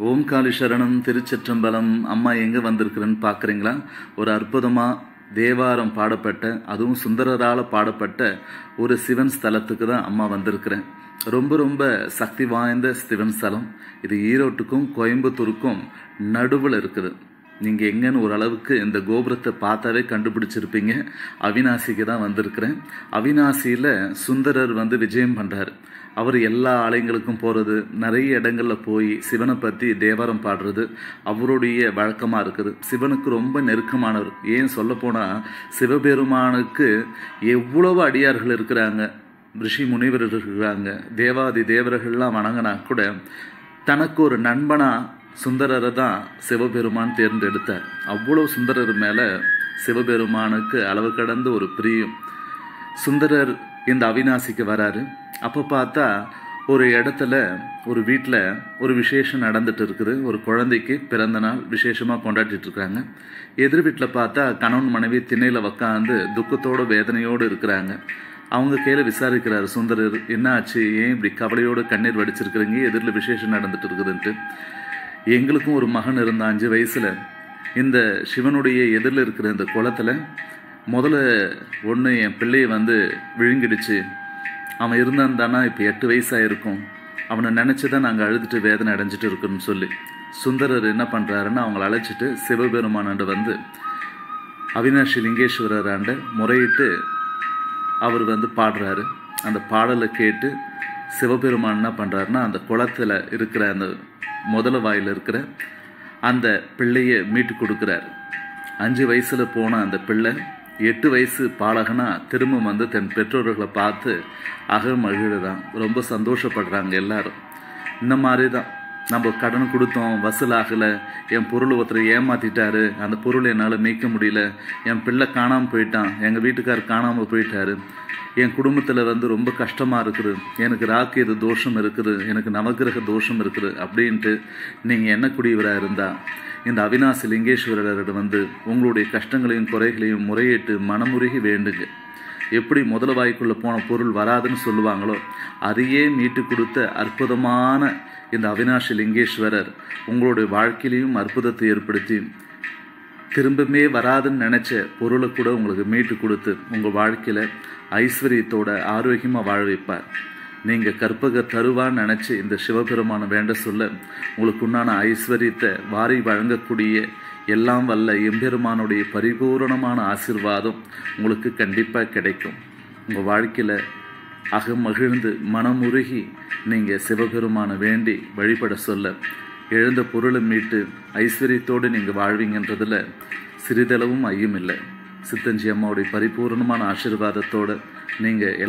ஓம் காளி சரணம் திருச்சிற்றம்பலம். அம்மா எங்கே வந்திருக்கிறேன்னு பார்க்குறீங்களா? ஒரு அற்புதமாக தேவாரம் பாடப்பட்ட, அதுவும் சுந்தரரால் பாடப்பட்ட ஒரு சிவன் ஸ்தலத்துக்கு தான் அம்மா வந்திருக்கிறேன். ரொம்ப ரொம்ப சக்தி வாய்ந்த சிவன் ஸ்தலம். இது ஈரோட்டுக்கும் கோயம்புத்தூருக்கும் நடுவில் இருக்குது. நீங்கள் எங்கன்னு ஓரளவுக்கு இந்த கோபுரத்தை பார்த்தாவே கண்டுபிடிச்சிருப்பீங்க. அவினாசிக்கு தான் வந்திருக்கிறேன். அவினாசியில் சுந்தரர் விஜயம் பண்ணுறாரு. அவர் எல்லா ஆலயங்களுக்கும் போகிறது, நிறைய இடங்களில் போய் சிவனை பற்றி தேவாரம் பாடுறது அவருடைய வழக்கமாக இருக்குது. சிவனுக்கு ரொம்ப நெருக்கமானவர். ஏன் சொல்லப்போனால் சிவபெருமானுக்கு எவ்வளவு அடியார்கள் இருக்கிறாங்க, ரிஷி முனிவர்கள் இருக்கிறாங்க, தேவாதி தேவர்கள்லாம் வணங்கினா கூட தனக்கு ஒரு நண்பனாக சுந்தரரை தான் சிவபெருமான் தேர்ந்தெடுத்தார். அவ்வளோ சுந்தரர் மேலே சிவபெருமானுக்கு அளவு கடந்த ஒரு பிரியம். சுந்தரர் இந்த அவினாசிக்கு வராரு. அப்போ பார்த்தா ஒரு இடத்துல ஒரு வீட்டில் ஒரு விசேஷம் நடந்துட்டு இருக்குது. ஒரு குழந்தைக்கு பிறந்த நாள் விசேஷமாக கொண்டாடிட்டு இருக்கிறாங்க. எதிர் வீட்டில் பார்த்தா கணவன் மனைவி திண்ணையில் உக்காந்து துக்கத்தோடு வேதனையோடு இருக்கிறாங்க. அவங்க கீழே விசாரிக்கிறாரு சுந்தரர், என்ன ஆச்சு, ஏன் இப்படி கவலையோடு கண்ணீர் வடிச்சிருக்கிறீங்க, எதிரில் விசேஷம் நடந்துட்டு இருக்குதுன்ட்டு. எங்களுக்கும் ஒரு மகன் இருந்த 5 வயசில் இந்த சிவனுடைய எதிரில் இருக்கிற இந்த குளத்தில் முதல்ல ஒன்று என் பிள்ளையை விழுங்கிடுச்சு. அவன் இருந்தான்தானா இப்போ 8 வயசாக இருக்கும். அவனை நினச்சி தான் நாங்கள் அழுதுட்டு வேதனை அடைஞ்சிட்டு இருக்கோம்னு சொல்லி சுந்தரர் என்ன பண்ணுறாருன்னு அவங்கள அழைச்சிட்டு சிவபெருமானாண்ட அவினாஷி லிங்கேஸ்வரராண்ட முறையிட்டு அவர் பாடுறாரு. அந்த பாடலை கேட்டு சிவபெருமான் என்ன பண்ணுறாருன்னா அந்த குளத்தில் இருக்கிற அந்த முதல வாயில் இருக்கிற அந்த பிள்ளையை மீட்டு கொடுக்குறார். 5 வயசில் போன அந்த பிள்ளை 8 வயசு பாலகனா திரும்ப தன் பெற்றோர்களை பார்த்து அகமகிழ்தான். ரொம்ப சந்தோஷப்படுறாங்க எல்லாரும். இந்த மாதிரி தான் நம்ம கடன் கொடுத்தோம், வசூல் ஆகலை, என் பொருள் ஒருத்தர் ஏமாற்றிட்டாரு, அந்த பொருளை என்னால் மீட்க முடியல, என் பிள்ளை காணாமல் போயிட்டான், எங்கள் வீட்டுக்காரர் காணாமல் போயிட்டாரு, என் குடும்பத்தில் ரொம்ப கஷ்டமாக இருக்குது, எனக்கு ராக்கேது தோஷம் இருக்குது, எனக்கு நவகிரக தோஷம் இருக்குது அப்படின்ட்டு நீங்கள் எண்ணக்கூடியவராக இருந்தால் இந்த அவினாசி லிங்கேஸ்வரரிடம் உங்களுடைய கஷ்டங்களையும் குறைகளையும் முறையிட்டு மனமுருகி வேண்டுங்க. எப்படி முதல வாய்க்குள்ளே போன பொருள் வராதுன்னு சொல்லுவாங்களோ அதையே மீட்டு கொடுத்த அற்புதமான இந்த அவினாஷி லிங்கேஸ்வரர் உங்களுடைய வாழ்க்கையிலையும் அற்புதத்தை ஏற்படுத்தி திரும்பவே வராதுன்னு நினச்ச பொருளை கூட உங்களுக்கு மீட்டு கொடுத்து உங்கள் வாழ்க்கையில் ஐஸ்வர்யத்தோட ஆரோக்கியமாக வாழ வைப்பார். நீங்கள் கற்பக தருவான்னு நினச்சி இந்த சிவபெருமான வேண்ட சொல்ல உங்களுக்கு உண்டான ஐஸ்வர்யத்தை வாரி வழங்கக்கூடிய எல்லாம் வல்ல எம்பெருமானுடைய பரிபூரணமான ஆசீர்வாதம் உங்களுக்கு கண்டிப்பாக கிடைக்கும். உங்கள் வாழ்க்கையில் அகமகிழ்ந்து மனமுருகி நீங்கள் சிவபெருமானை வேண்டி வழிபட சொல்ல எழுந்த பொருளை மீட்டு ஐஸ்வர்யத்தோடு நீங்கள் வாழ்வீங்கன்றதில் சிறிதளவும் ஐயமில்லை. சித்தஞ்சி அம்மாவுடைய பரிபூர்ணமான ஆசீர்வாதத்தோடு நீங்கள்